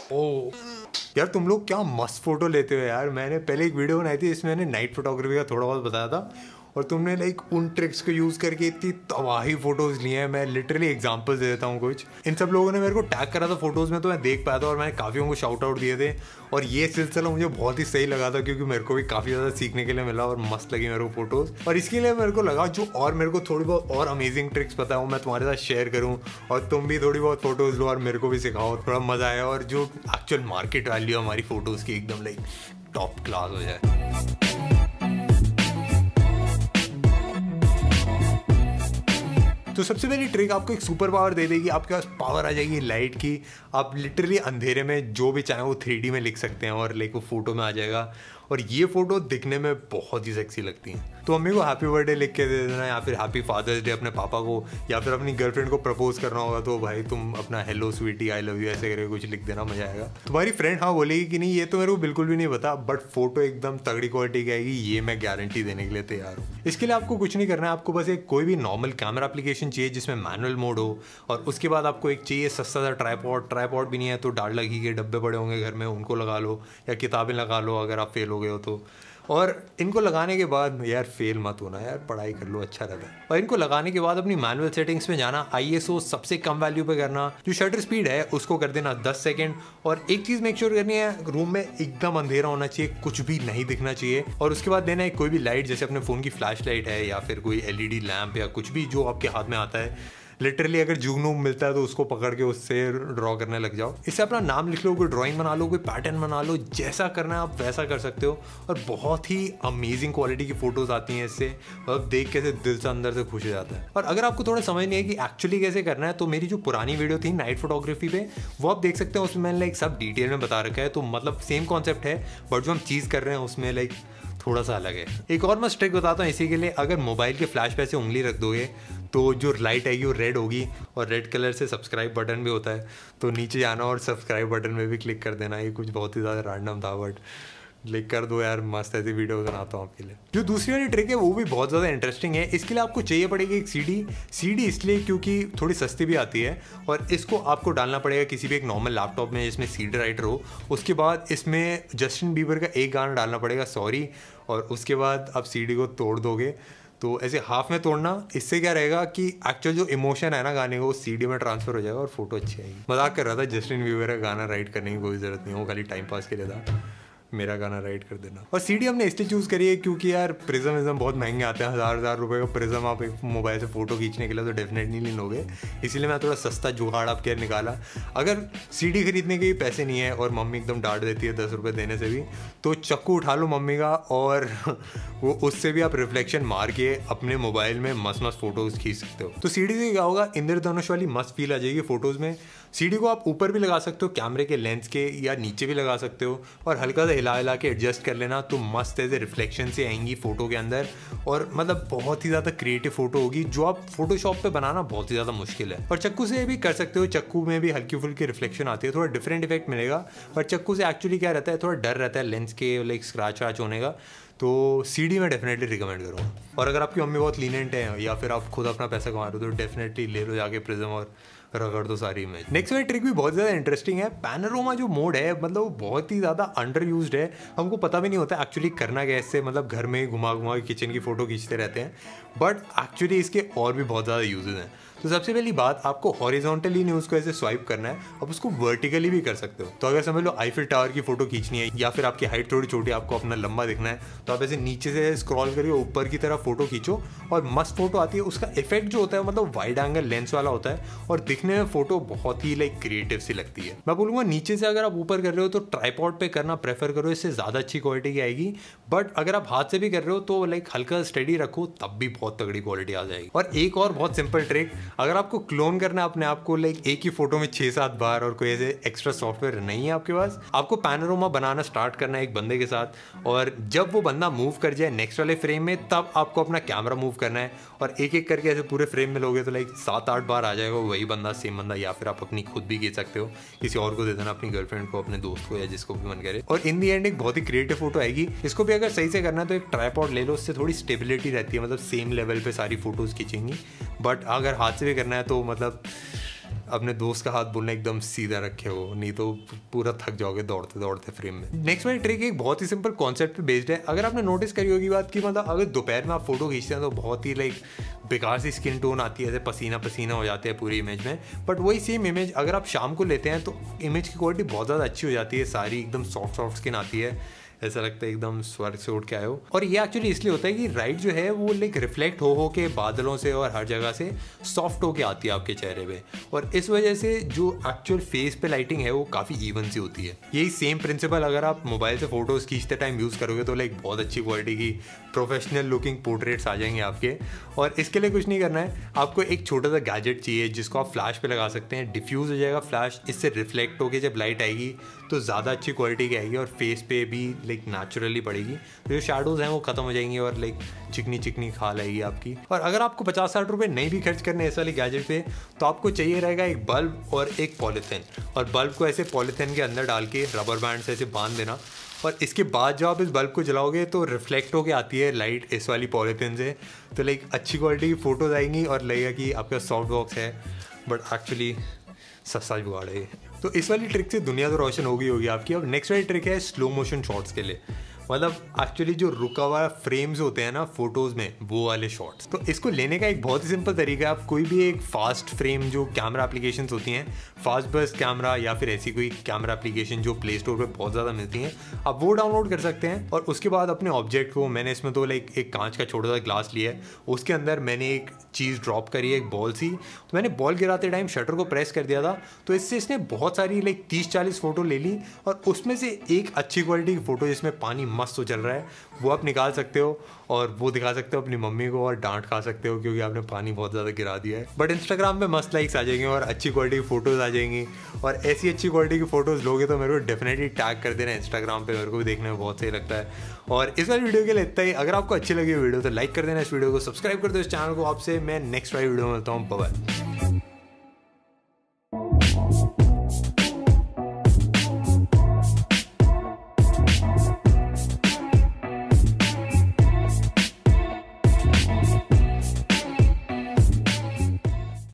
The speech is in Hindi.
ओ यार तुम लोग क्या मस्त फोटो लेते हो यार। मैंने पहले एक वीडियो बनाई थी जिसमें मैंने नाइट फोटोग्राफी का थोड़ा बहुत बताया था और तुमने लाइक उन ट्रिक्स को यूज़ करके इतनी तबाही फोटोज़ लिए हैं। मैं लिटरली एग्जांपल्स दे देता हूँ कुछ। इन सब लोगों ने मेरे को टैग करा था फोटोज़ में तो मैं देख पाया था और मैंने काफ़ियों को शाउट आउट दिए थे और ये सिलसिला मुझे बहुत ही सही लगा था क्योंकि मेरे को भी काफ़ी ज़्यादा सीखने के लिए मिला और मस्त लगी मेरे को फोटोज़। और इसके लिए मेरे को लगा जो और मेरे को थोड़ी बहुत और अमेजिंग ट्रिक्स पता है वो मैं तुम्हारे साथ शेयर करूँ और तुम भी थोड़ी बहुत फोटोज़ लो और मेरे को भी सिखाओ, थोड़ा मज़ा आया और जो एक्चुअल मार्केट वैल्यू हमारी फ़ोटोज़ की एकदम लाइक टॉप क्लास हो जाए। तो सबसे पहली ट्रिक आपको एक सुपर पावर दे देगी, आपके पास पावर आ जाएगी लाइट की। आप लिटरली अंधेरे में जो भी चाहें वो 3D में लिख सकते हैं और लाइक वो फोटो में आ जाएगा और ये फोटो दिखने में बहुत ही सेक्सी लगती है। तो मम्मी को हैप्पी बर्थडे लिख के दे देना या फिर हैप्पी फादर्स डे अपने पापा को, या फिर अपनी गर्लफ्रेंड को प्रपोज करना होगा तो भाई तुम अपना hello sweetie I love you ऐसे करके कुछ लिख देना, मजा आएगा। तुम्हारी फ्रेंड हाँ बोलेगी कि नहीं ये तो मेरे को बिल्कुल भी नहीं पता बट फोटो एकदम तगड़ी क्वालिटी की आएगी, ये मैं गारंटी देने के लिए तैयार हूँ। इसके लिए आपको कुछ नहीं करना है, आपको बस एक कोई भी नॉर्मल कैमरा एप्लीकेशन चाहिए जिसमें मैनुअल मोड हो और उसके बाद आपको एक चाहिए सस्ता सा ट्राइपॉड भी नहीं है तो डालडा घी के डब्बे पड़े होंगे घर में, उनको लगा लो या किताबें लगा लो अगर आप फेल हो गए हो तो। और इनको लगाने के बाद यार फेल मत होना यार, पढ़ाई कर लो अच्छा रहता है। और इनको लगाने के बाद अपनी मैनुअल सेटिंग्स में जाना, ISO सबसे कम वैल्यू पे करना, जो शटर स्पीड है उसको कर देना 10 सेकंड। और एक चीज़ मेक श्योर करनी है, रूम में एकदम अंधेरा होना चाहिए, कुछ भी नहीं दिखना चाहिए। और उसके बाद देना है कोई भी लाइट, जैसे अपने फ़ोन की फ्लैश लाइट है या फिर कोई LED लैम्प या कुछ भी जो आपके हाथ में आता है। लिटरली अगर जुगनू मिलता है तो उसको पकड़ के उससे ड्रॉ करने लग जाओ। इससे अपना नाम लिख लो, कोई ड्राइंग बना लो, कोई पैटर्न बना लो, जैसा करना है आप वैसा कर सकते हो। और बहुत ही अमेजिंग क्वालिटी की फोटोज आती हैं इससे, और देख कैसे दिल से अंदर से खुश हो जाता है। और अगर आपको थोड़ा समझ नहीं है कि एक्चुअली कैसे करना है तो मेरी जो पुरानी वीडियो थी नाइट फोटोग्राफी पे वो आप देख सकते हैं, उसमें मैंने लाइक सब डिटेल में बता रखा है। तो मतलब सेम कॉन्सेप्ट है बट जो हम चीज़ कर रहे हैं उसमें लाइक थोड़ा सा अलग है। एक और मैं ट्रिक बताता हूँ इसी के लिए, अगर मोबाइल के फ्लैश पे से उंगली रख दोगे तो जो लाइट आएगी वो रेड होगी और रेड कलर से सब्सक्राइब बटन भी होता है, तो नीचे जाना और सब्सक्राइब बटन में भी क्लिक कर देना। ये कुछ बहुत ही ज़्यादा रैंडम था बट क्लिक कर दो यार, मस्त ऐसी वीडियो बनाता हूँ आपके लिए। जो दूसरी वाली ट्रिक है वो भी बहुत ज़्यादा इंटरेस्टिंग है। इसके लिए आपको चाहिए पड़ेगी एक CD इसलिए क्योंकि थोड़ी सस्ती भी आती है और इसको आपको डालना पड़ेगा किसी भी एक नॉर्मल लैपटॉप में जिसमें CD राइटर हो। उसके बाद इसमें जस्टिन बीबर का एक गाना डालना पड़ेगा सॉरी, और उसके बाद आप CD को तोड़ दोगे तो ऐसे हाफ में तोड़ना। इससे क्या रहेगा कि एक्चुअल जो इमोशन है ना गाने को वो CD में ट्रांसफर हो जाएगा और फोटो अच्छी आएगी। मजाक कर रहा था, जस्टिन बीबर का गाना राइट करने की कोई ज़रूरत नहीं, वो खाली टाइम पास के लिए था। मेरा गाना राइट कर देना। और CD हमने इसलिए चूज़ करी है क्योंकि यार प्रिज्म बहुत महंगे आते हैं, हज़ार रुपए का प्रिज्म आप एक मोबाइल से फ़ोटो खींचने के लिए तो डेफिनेटली नहीं लोगे, इसीलिए मैं थोड़ा सस्ता जुगाड़ आपके निकाला। अगर CD खरीदने के भी पैसे नहीं है और मम्मी एकदम डांट देती है 10 रुपये देने से भी, तो चक्कू उठा लो मम्मी का और वो उससे भी आप रिफ्लेक्शन मार के अपने मोबाइल में मस्त मस्त फोटोज़ खींच सकते हो। तो CD से क्या होगा, इंद्रधनुष वाली मस्त फील आ जाएगी फोटोज़ में। CD को आप ऊपर भी लगा सकते हो कैमरे के लेंस के, या नीचे भी लगा सकते हो और हल्का सा हिला के एडजस्ट कर लेना तो मस्त ऐसे रिफ्लेक्शन से आएंगी फोटो के अंदर। और मतलब बहुत ही ज़्यादा क्रिएटिव फोटो होगी जो आप फोटोशॉप पे बनाना बहुत ही ज़्यादा मुश्किल है। और चक्कू से भी कर सकते हो, चक्कू में भी हल्की फुल्की रिफ्लेक्शन आती है, थोड़ा डिफरेंट इफेक्ट मिलेगा। पर चक्कू से एक्चुअली क्या रहता है, थोड़ा डर रहता है लेंस के लाइक स्क्रैच वैच होने का, तो CD में डेफिनेटली रिकमेंड करूँगा। और अगर आपकी मम्मी बहुत लीनेंट है या फिर आप खुद अपना पैसा कमा रहे हो तो डेफिनेटली ले लो जाके प्रिज्म और रगड़ दो सारी इमेज। नेक्स्ट वाली ट्रिक भी बहुत ज़्यादा इंटरेस्टिंग है। पैनोरामा जो मोड है मतलब वो बहुत ही ज़्यादा अंडर यूज्ड है, हमको पता भी नहीं होता एक्चुअली करना क्या इससे। मतलब घर में घुमा के किचन की फ़ोटो खींचते रहते हैं बट एक्चुअली इसके और भी बहुत ज़्यादा यूजेज हैं। तो सबसे पहली बात, आपको हॉरिजॉन्टली नहीं उसको ऐसे स्वाइप करना है, आप उसको वर्टिकली भी कर सकते हो। तो अगर समझ लो आईफिल टावर की फोटो खींचनी है या फिर आपकी हाइट थोड़ी छोटी, आपको अपना लंबा दिखना है, तो आप ऐसे नीचे से स्क्रॉल करके ऊपर की तरफ फोटो खींचो और मस्त फोटो आती है। उसका इफेक्ट जो होता है मतलब वाइड एंगल लेंस वाला होता है और दिखने में फोटो बहुत ही लाइक क्रिएटिव सी लगती है। मैं बोलूँगा नीचे से अगर आप ऊपर कर रहे हो तो ट्राइपॉड पे करना प्रेफर करो, इससे ज़्यादा अच्छी क्वालिटी की आएगी। बट अगर आप हाथ से भी कर रहे हो तो लाइक हल्का स्टडी रखो, तब भी बहुत तगड़ी क्वालिटी आ जाएगी। और एक और बहुत सिंपल ट्रिक, अगर आपको क्लोन करना है अपने आप को लाइक एक ही फोटो में 6-7 बार और कोई ऐसे एक्स्ट्रा सॉफ्टवेयर नहीं है आपके पास, आपको पैनोरामा बनाना स्टार्ट करना है एक बंदे के साथ। और जब वो बंदा मूव कर जाए नेक्स्ट वाले फ्रेम में तब आपको अपना कैमरा मूव करना है और एक एक करके ऐसे पूरे फ्रेम में लोगे तो लाइक 7-8 बार आ जाएगा वही बंदा, सेम बंदा। या फिर आप अपनी खुद भी खींच सकते हो, किसी और को दे देना, अपनी गर्लफ्रेंड को, अपने दोस्त को, या जिसको भी मन करे। और इन दी एंड एक बहुत ही क्रिएटिव फोटो आएगी। इसको भी अगर सही से करना है तो एक ट्राइपॉड ले लो, उससे थोड़ी स्टेबिलिटी रहती है, मतलब सेम लेवल पे सारी फोटोज खींचेंगी। बट अगर हाथ से भी करना है तो मतलब अपने दोस्त का हाथ बोलना एकदम सीधा रखे हो, नहीं तो पूरा थक जाओगे दौड़ते दौड़ते फ्रेम में। नेक्स्ट वाली ट्रिक एक बहुत ही सिंपल कॉन्सेप्ट पे बेस्ड है। अगर आपने नोटिस करी होगी बात कि मतलब अगर दोपहर में आप फोटो खींचते हैं तो बहुत ही लाइक बेकार सी स्किन टोन आती है, ऐसे पसीना पसीना हो जाते हैं पूरी इमेज में। बट वही सेम इमेज अगर आप शाम को लेते हैं तो इमेज की क्वालिटी बहुत ज़्यादा अच्छी हो जाती है, सारी एकदम सॉफ्ट सॉफ्ट स्किन आती है, ऐसा लगता है एकदम स्वर्ग से उठ के आए हो। और ये एक्चुअली इसलिए होता है कि लाइट जो है वो लाइक रिफ्लेक्ट हो के बादलों से और हर जगह से सॉफ्ट होके आती है आपके चेहरे पे, और इस वजह से जो एक्चुअल फेस पे लाइटिंग है वो काफ़ी इवन सी होती है। यही सेम प्रिंसिपल अगर आप मोबाइल से फोटोज़ खींचते टाइम यूज़ करोगे तो लाइक बहुत अच्छी क्वालिटी की प्रोफेशनल लुकिंग पोर्ट्रेट्स आ जाएंगे आपके। और इसके लिए कुछ नहीं करना है, आपको एक छोटा सा गैजेट चाहिए जिसको आप फ्लैश पे लगा सकते हैं, डिफ्यूज़ हो जाएगा फ्लैश, इससे रिफ्लेक्ट होके जब लाइट आएगी तो ज़्यादा अच्छी क्वालिटी की आएगी और फेस पे भी लाइक नेचुरली पड़ेगी, तो जो शैडोज़ हैं वो ख़त्म हो जाएंगी और लाइक चिकनी चिकनी खाल आएगी आपकी। और अगर आपको 50-60 रुपये नहीं भी खर्च करने इस वाले गैजेट पे, तो आपको चाहिए रहेगा एक बल्ब और एक पॉलीथिन, और बल्ब को ऐसे पॉलीथिन के अंदर डाल के रबर बैंड से ऐसे बांध देना, और इसके बाद जब आप इस बल्ब को जलाओगे तो रिफ्लेक्ट होके आती है लाइट इस वाली पॉलीथिन से, तो लाइक अच्छी क्वालिटी की फ़ोटोज़ आएंगी और लगेगा कि आपका सॉफ्ट बॉक्स है बट एक्चुअली सस्ता जुगाड़ है। तो इस वाली ट्रिक से दुनिया तो रोशन होगी आपकी। अब नेक्स्ट वाली ट्रिक है स्लो मोशन शॉट्स के लिए, मतलब एक्चुअली जो रुका हुआ फ्रेम्स होते हैं ना फोटोज़ में, वो वाले शॉट्स। तो इसको लेने का एक बहुत ही सिंपल तरीका है, आप कोई भी एक फास्ट फ्रेम जो कैमरा एप्लीकेशंस होती हैं, फास्ट बर्स्ट कैमरा या फिर ऐसी कोई कैमरा एप्लीकेशन जो प्ले स्टोर पे बहुत ज़्यादा मिलती हैं, आप वो डाउनलोड कर सकते हैं। और उसके बाद अपने ऑब्जेक्ट को, मैंने इसमें तो लाइक एक कांच का छोटा सा ग्लास लिया है, उसके अंदर मैंने एक चीज़ ड्रॉप करी है, एक बॉल सी, तो मैंने बॉल गिराते टाइम शटर को प्रेस कर दिया था, तो इससे इसने बहुत सारी लाइक 30-40 फ़ोटो ले ली, और उसमें से एक अच्छी क्वालिटी की फ़ोटो जिसमें पानी मस्त हो चल रहा है वो आप निकाल सकते हो और वो दिखा सकते हो अपनी मम्मी को, और डांट खा सकते हो क्योंकि आपने पानी बहुत ज़्यादा गिरा दिया है। बट इंस्टाग्राम पे मस्त लाइक्स आ जाएंगे और अच्छी क्वालिटी की फ़ोटोज़ आ जाएंगी, और ऐसी अच्छी क्वालिटी की फ़ोटोज़ लोगे तो मेरे को डेफिनेटली टैग कर देना इंस्टाग्राम पे, मेरे को भी देखने में बहुत सही लगता है। और इस वाली वीडियो के लिए इतना ही। अगर आपको अच्छी लगी वीडियो तो लाइक कर देना इस वीडियो को, सब्सक्राइब कर दो इस चैनल को। आपसे मैं नेक्स्ट वाली वीडियो में मिलता हूँ, बाय बाय।